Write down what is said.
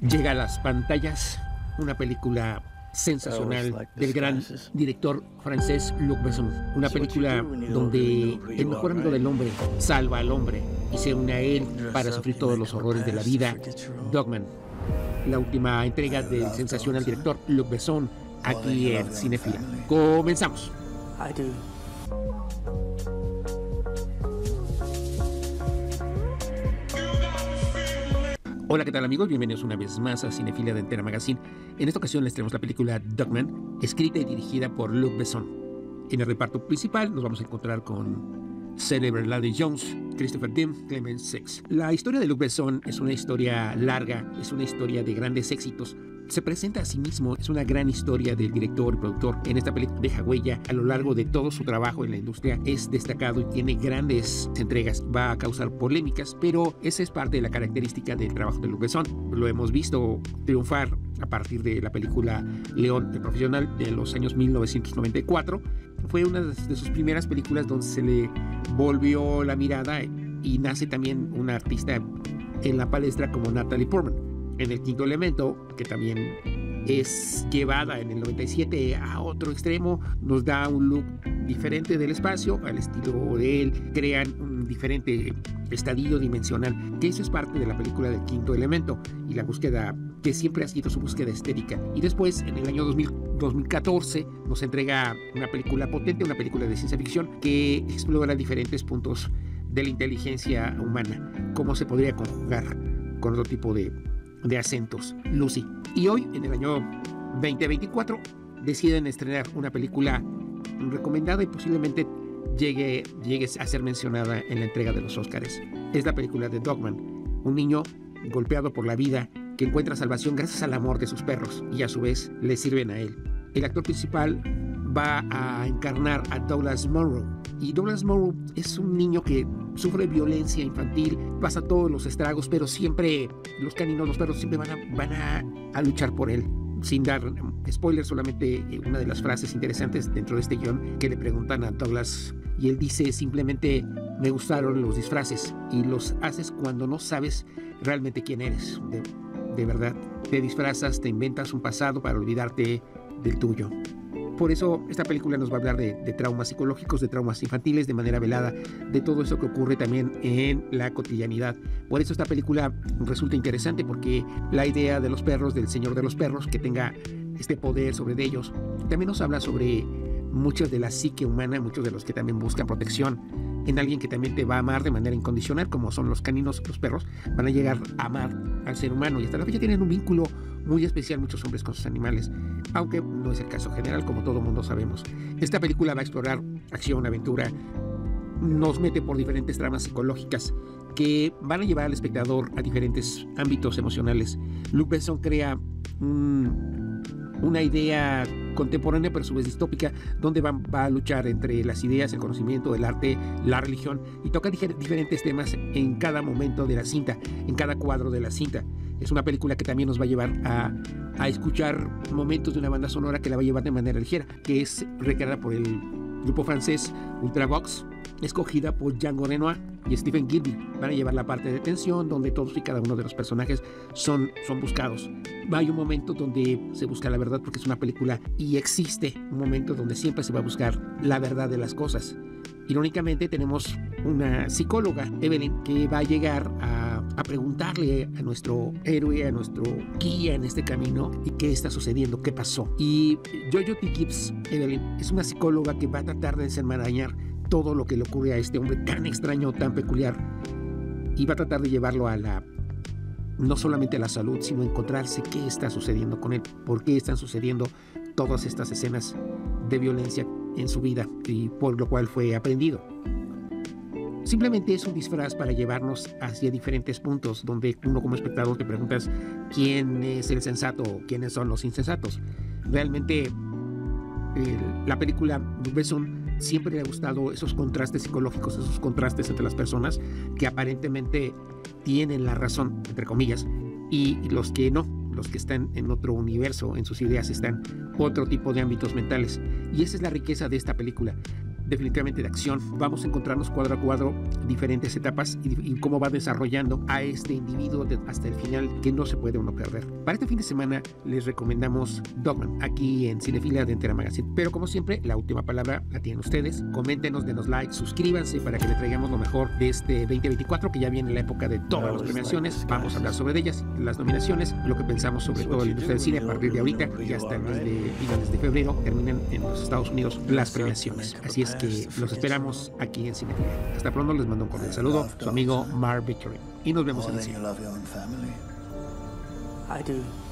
Llega a las pantallas una película sensacional del gran director francés Luc Besson. Una película donde el mejor amigo del hombre salva al hombre y se une a él para sufrir todos los horrores de la vida. Dogman, la última entrega del sensacional director Luc Besson, aquí en Cinefila. Comenzamos. Hola, ¿qué tal amigos? Bienvenidos una vez más a Cinefila de Entera Magazine. En esta ocasión les traemos la película Dogman, escrita y dirigida por Luc Besson. En el reparto principal nos vamos a encontrar con Celebre Lady Jones, Christopher Dean, Clement Six. La historia de Luc Besson es una historia larga, es una historia de grandes éxitos. Se presenta a sí mismo, es una gran historia del director y productor. En esta película deja huella a lo largo de todo su trabajo en la industria. Es destacado y tiene grandes entregas. Va a causar polémicas, pero esa es parte de la característica del trabajo de Luc Besson. Lo hemos visto triunfar a partir de la película León, el profesional, de los años 1994. Fue una de sus primeras películas donde se le volvió la mirada y nace también una artista en la palestra como Natalie Portman. En El Quinto Elemento, que también es llevada en el 97 a otro extremo, nos da un look diferente del espacio, al estilo de él, crean un diferente estadio dimensional, que eso es parte de la película del Quinto Elemento y la búsqueda que siempre ha sido su búsqueda estética. Y después, en el año 2014, nos entrega una película potente, una película de ciencia ficción que explora diferentes puntos de la inteligencia humana, cómo se podría conjugar con otro tipo de acentos, Lucy. Y hoy, en el año 2024, deciden estrenar una película recomendada y posiblemente llegue a ser mencionada en la entrega de los Óscares. Es la película de Dogman, un niño golpeado por la vida que encuentra salvación gracias al amor de sus perros y a su vez le sirven a él. El actor principal va a encarnar a Douglas Munro. Y Douglas Munro es un niño que sufre violencia infantil, pasa todos los estragos, pero siempre los caninos, los perros siempre van a luchar por él. Sin dar spoilers, solamente una de las frases interesantes dentro de este guión que le preguntan a Douglas, y él dice simplemente: me gustaron los disfraces, y los haces cuando no sabes realmente quién eres. De verdad, te disfrazas, te inventas un pasado para olvidarte del tuyo. Por eso esta película nos va a hablar de traumas psicológicos, de traumas infantiles, de manera velada, de todo eso que ocurre también en la cotidianidad. Por eso esta película resulta interesante, porque la idea de los perros, del señor de los perros, que tenga este poder sobre ellos, también nos habla sobre muchos de la psique humana, muchos de los que también buscan protección en alguien que también te va a amar de manera incondicional, como son los caninos, los perros, van a llegar a amar al ser humano y hasta la fecha tienen un vínculo muy especial muchos hombres con sus animales, aunque no es el caso general, como todo mundo sabemos. Esta película va a explorar acción, aventura, nos mete por diferentes tramas psicológicas que van a llevar al espectador a diferentes ámbitos emocionales. Luc Besson crea una idea contemporánea pero a su vez distópica, donde va a luchar entre las ideas, el conocimiento, el arte, la religión, y toca diferentes temas en cada momento de la cinta, en cada cuadro de la cinta. Es una película que también nos va a llevar a escuchar momentos de una banda sonora que la va a llevar de manera ligera, que es recreada por el grupo francés Ultravox, escogida por Django Renoir y Stephen Gilby. Van a llevar la parte de tensión, donde todos y cada uno de los personajes son buscados. Hay un momento donde se busca la verdad, porque es una película y existe un momento donde siempre se va a buscar la verdad de las cosas. Irónicamente tenemos una psicóloga, Evelyn, que va a llegar a preguntarle a nuestro héroe, a nuestro guía en este camino, y qué está sucediendo, qué pasó. Y Jojo T. Gibbs, Evelyn, es una psicóloga que va a tratar de desenmarañar todo lo que le ocurre a este hombre tan extraño, tan peculiar, y va a tratar de llevarlo a no solamente a la salud, sino a encontrarse qué está sucediendo con él, por qué están sucediendo todas estas escenas de violencia en su vida y por lo cual fue aprendido. Simplemente es un disfraz para llevarnos hacia diferentes puntos donde uno como espectador te preguntas quién es el sensato o quiénes son los insensatos. Realmente la película de Besson siempre le ha gustado esos contrastes psicológicos, esos contrastes entre las personas que aparentemente tienen la razón, entre comillas, y los que no, los que están en otro universo, en sus ideas están otro tipo de ámbitos mentales. Y esa es la riqueza de esta película. definitivamente de acción. Vamos a encontrarnos cuadro a cuadro diferentes etapas y cómo va desarrollando a este individuo hasta el final, que no se puede uno perder. Para este fin de semana les recomendamos Dogman, aquí en Cinefilia de Entera Magazine. Pero como siempre, la última palabra la tienen ustedes. Coméntenos, denos like, suscríbanse para que le traigamos lo mejor de este 2024, que ya viene la época de todas las premiaciones. Vamos a hablar sobre ellas, las nominaciones, lo que pensamos sobre todo la industria del cine a partir de ahorita y hasta el mes de finales de febrero terminan en los Estados Unidos las premiaciones. Así es que los esperamos aquí en Cinefilia. Hasta pronto, les mando un cordial saludo, su amigo Mark Victory, y nos vemos en el cine. I do.